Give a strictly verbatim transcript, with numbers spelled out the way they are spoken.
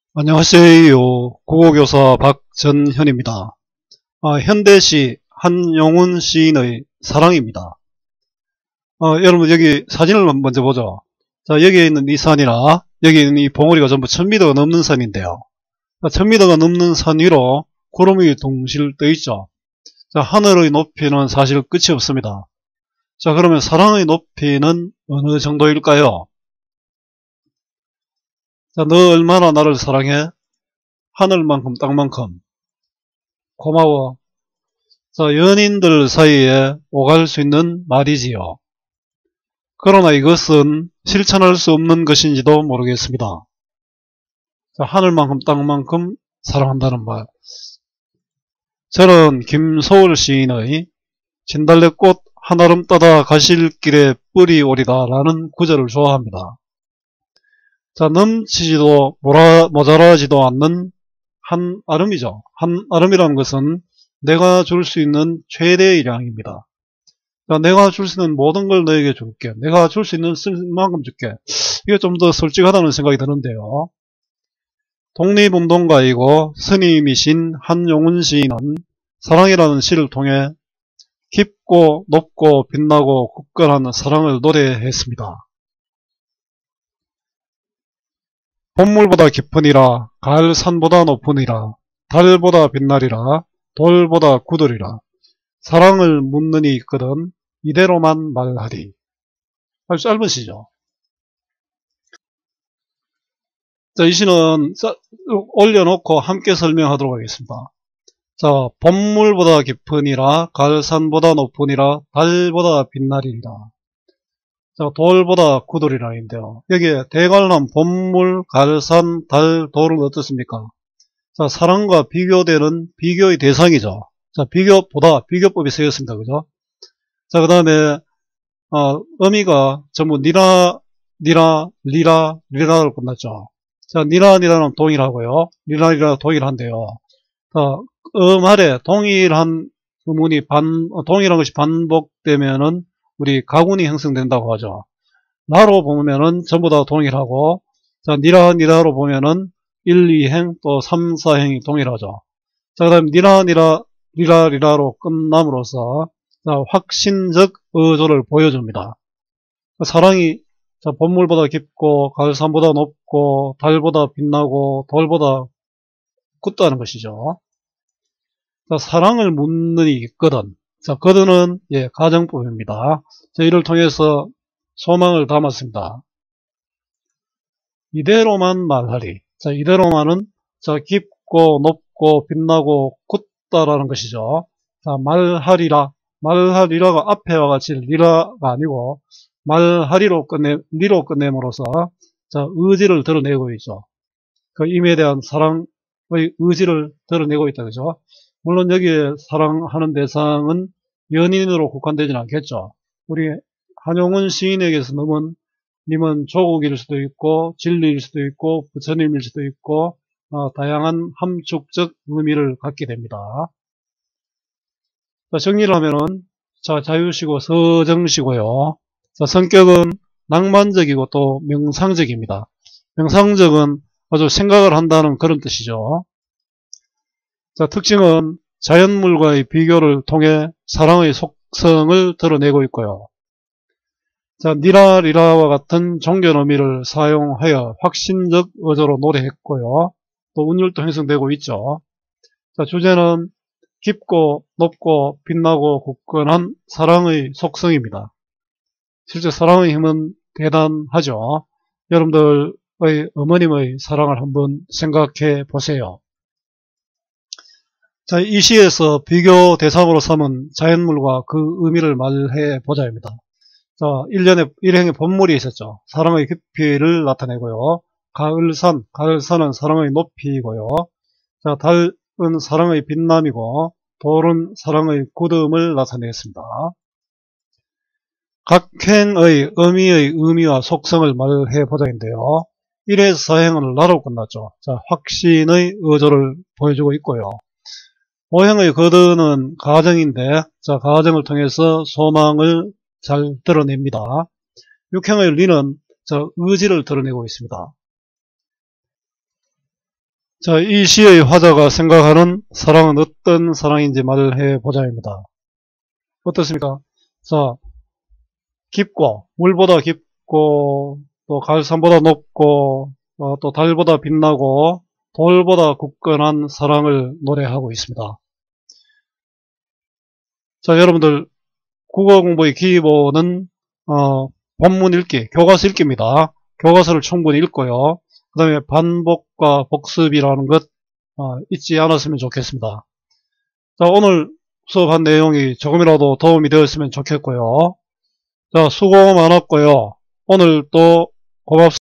안녕하세요. 국어교사 박전현입니다. 아, 현대시 한용운 시인의 사랑입니다. 아, 여러분 여기 사진을 먼저 보죠. 자, 여기에 있는 이 산이나 여기 있는 이 봉우리가 전부 천 미터가 넘는 산인데요. 천 미터가 넘는 산 위로 구름이 둥실 떠 있죠. 자, 하늘의 높이는 사실 끝이 없습니다. 자, 그러면 사랑의 높이는 어느 정도일까요? 자, 너 얼마나 나를 사랑해? 하늘만큼 땅만큼. 고마워. 자, 연인들 사이에 오갈 수 있는 말이지요. 그러나 이것은 실천할 수 없는 것인지도 모르겠습니다. 자, 하늘만큼 땅만큼 사랑한다는 말. 저는 김소월 시인의 진달래꽃 한아름 따다 가실 길에 뿌리 오리다 라는 구절을 좋아합니다. 자, 넘치지도 모자라지도 않는 한아름이죠. 한아름이라는 것은 내가 줄 수 있는 최대의 양입니다. 내가 줄 수 있는 모든 걸 너에게 줄게. 내가 줄 수 있는 만큼 줄게. 이게 좀 더 솔직하다는 생각이 드는데요. 독립운동가이고 스님이신 한용운 시인은 사랑이라는 시를 통해 깊고 높고 빛나고 굳건한 사랑을 노래했습니다. 봄물보다 깊으니라, 가을 산보다 높으니라, 달보다 빛나리라, 돌보다 굳으리라. 사랑을 묻는 이 있거든 이대로만 말하리. 아주 짧은 시죠. 자, 이 시는 올려놓고 함께 설명하도록 하겠습니다. 자, 봄물보다 깊으니라, 가을산보다 높으니라, 달보다 빛나리라. 자, 돌보다 굳으리라 인데요. 여기에 대관람, 봄물, 가을산, 달, 돌은 어떻습니까? 자, 사랑과 비교되는 비교의 대상이죠. 자, 비교보다 비교법이 쓰였습니다. 그죠? 자, 그 다음에 어, 의미가 전부 니라, 니라, 리라, 리라로 끝났죠. 자, 니라, 니라는 동일하고요. 리라, 리라 동일한데요. 자, 음 아래 동일한 의문이 반, 동일한 것이 반복되면은 우리 가군이 형성된다고 하죠. 나로 보면은 전부 다 동일하고, 자, 니라, 니라로 보면은 일, 이 행 또 삼, 사 행이 동일하죠. 자, 그 다음 니라, 니라, 리라, 리라로 끝남으로써 자, 확신적 의조를 보여줍니다. 사랑이 자, 봄물보다 깊고 가을산보다 높고 달보다 빛나고 돌보다 굳다는 것이죠. 자, 사랑을 묻는 이 있거든. 자, 거든은 예, 가정법입니다. 자, 이를 통해서 소망을 담았습니다. 이대로만 말하리. 자, 이대로만은 자, 깊고 높고 빛나고 굳다라는 것이죠. 자, 말하리라. 말하리라가 앞에와 같이 리라가 아니고 말하리로 끝내, 리로 끝냄으로써 자, 의지를 드러내고 있죠. 그 임에 대한 사랑의 의지를 드러내고 있다. 그죠? 물론 여기에 사랑하는 대상은 연인으로 국한되지는 않겠죠. 우리 한용운 시인에게서 넘은 님은 조국일 수도 있고 진리일 수도 있고 부처님일 수도 있고 어, 다양한 함축적 의미를 갖게 됩니다. 자, 정리를 하면은 자, 자유시고 서정시고요. 자, 성격은 낭만적이고 또 명상적입니다. 명상적은 아주 생각을 한다는 그런 뜻이죠. 자, 특징은 자연물과의 비교를 통해 사랑의 속성을 드러내고 있고요. 자, 니라, 리라와 같은 종견 의미를 사용하여 확신적 어조로 노래했고요. 또 운율도 형성되고 있죠. 자, 주제는 깊고 높고 빛나고 굳건한 사랑의 속성입니다. 실제 사랑의 힘은 대단하죠. 여러분들의 어머님의 사랑을 한번 생각해 보세요. 자, 이 시에서 비교 대상으로 삼은 자연물과 그 의미를 말해 보자입니다. 자, 일 년에 일행의 봄물이 있었죠. 사랑의 깊이를 나타내고요. 가을산, 가을산은 사랑의 높이고요. 자, 달은 사랑의 빛남이고 돌은 사랑의 굳음을 나타내겠습니다. 각 행의 의미의 의미와 속성을 말해 보자인데요. 일에서 사행은 나로 끝났죠. 자, 확신의 의조를 보여주고 있고요. 오행의 거드는 가정인데, 자, 가정을 통해서 소망을 잘 드러냅니다. 육행의 리는 자, 의지를 드러내고 있습니다. 자, 이 시의 화자가 생각하는 사랑은 어떤 사랑인지 말을 해보자입니다. 어떻습니까? 자, 깊고, 물보다 깊고, 또 가을산보다 높고, 어, 또 달보다 빛나고, 돌보다 굳건한 사랑을 노래하고 있습니다. 자, 여러분들, 국어 공부의 기본은, 어, 본문 읽기, 교과서 읽기입니다. 교과서를 충분히 읽고요. 그 다음에 반복과 복습이라는 것, 어, 잊지 않았으면 좋겠습니다. 자, 오늘 수업한 내용이 조금이라도 도움이 되었으면 좋겠고요. 자, 수고 많았고요. 오늘 또 고맙습니다.